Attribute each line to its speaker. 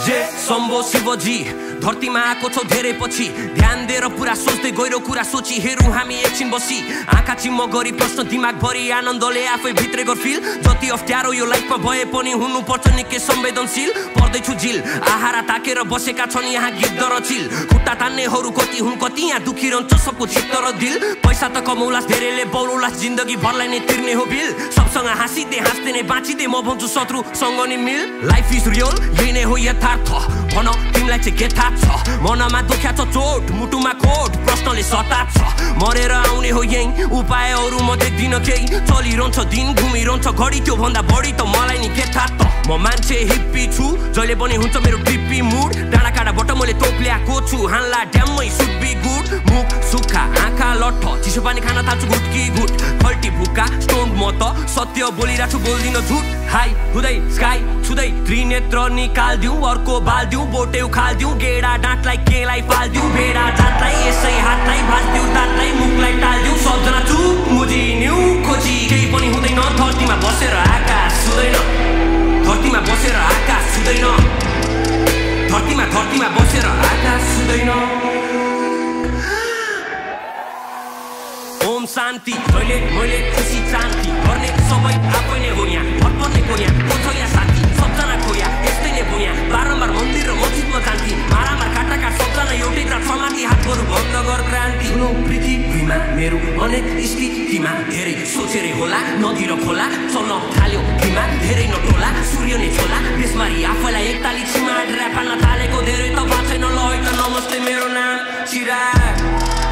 Speaker 1: जे शम्भो शिवजी धरतीमा आएको छौ धेरै पछि ध्यान दिएर पुरा सोच्दै गहिरो कुरा सोची हेरौँ हामी एकछिन बसी आँखा चिम्म गरी प्रश्न दिमाग भरि आनन्दले आफै भित्रै गर फिल जति अप्ठ्यारो यो लाइफमा भए पनि हुनुपर्छ निकै संवेदनशील पर्दैछु झिल आहारा ताकेर बसेका छन् यहाँ गिद्ध र चिल खुट्टा तान्नेहरू कति हुन् कति यहाँ दुखी रहन्छ सबको चित्त र दिल पैसा त कमौलास धेरैले बौलास जिन्दगी भरलाई नै तिर्ने हो बिल सबसँग हाँसिँदै हाँस्दै नै बाँचिँदै म भन्छु शत्रुसँग नि मिल लाइफ इज रियल यही नै हो यथार्थ भन तिमीलाई चाहिँ के थाहा छ मनमा दुख्या छ चोट मुटुमा खोट प्रश्नले सता छ मरेर आउने हो यही उपायहरू म देख्दिन केही चलिरहन्छ दिन घुमिरहन्छ घडी त्यो भन्दा बढी त मलाई नि के थाहा त म मान्छे हिप्पी छु जहिले पनि हुन्छ मेरो ट्रिप्पी मुड डाँडा काँडाबाट मैले तोप ल्याएको छु हान्ला ड्याममै सुड बी गुड मुख सुक्खा आँखा लट्ठ चिसो पानी खान थाल्छु घुटकी घुट खल्टी भुक्का स्टोन म त सत्य बोलिरहेको छु बोल्दिन झुट हाई हुँदै स्काई छुँदै त्रिनेत्र निकाल्दिउँ अर्को बाल्दिउँ बोटे उखाल्दिउँ गेडा डाँटलाई केलाई पाल्दिउँ भेडा जातलाई यसै हातलाई भाँच्दिउँ दाँतलाई मुखलाई टाल्दिउँ सबजना चुप मुजिन्यौँ खोजी केही पनि हुँदैन धरतीमा बसेर आकाश छुँदैन धरतीमा बसेर आकाश छुँदैन धरतीमा बसेर आकाश छुँदैन ओम शान्ति जहिले मैले खुसी शान्ति गर्ने सबै आफै नै हो यहाँ भटपर्ने को यहाँ को छ यहाँ साथी सबजना को यहाँ यस्तै नै हो यहाँ बारम्बार मन्दिर र मस्जिदमा जान्थी मारामार काटाकाट सबजना एउटै रात समाति हातहरू बन्द गर क्रान्ति ठुलो पृथ्वीमा मेरो अनेक स्थितिमा धेरै सोचेरै होला नदी र खोला चल्न थाल्यो धीमा धेरै नटोला सूर्य नै छोला बेसमारी आफैलाई एकताली छिमा ड्राप हान्न थालेको धेरै त भएको छैन ल है त नमस्ते मेरो नाम चिराग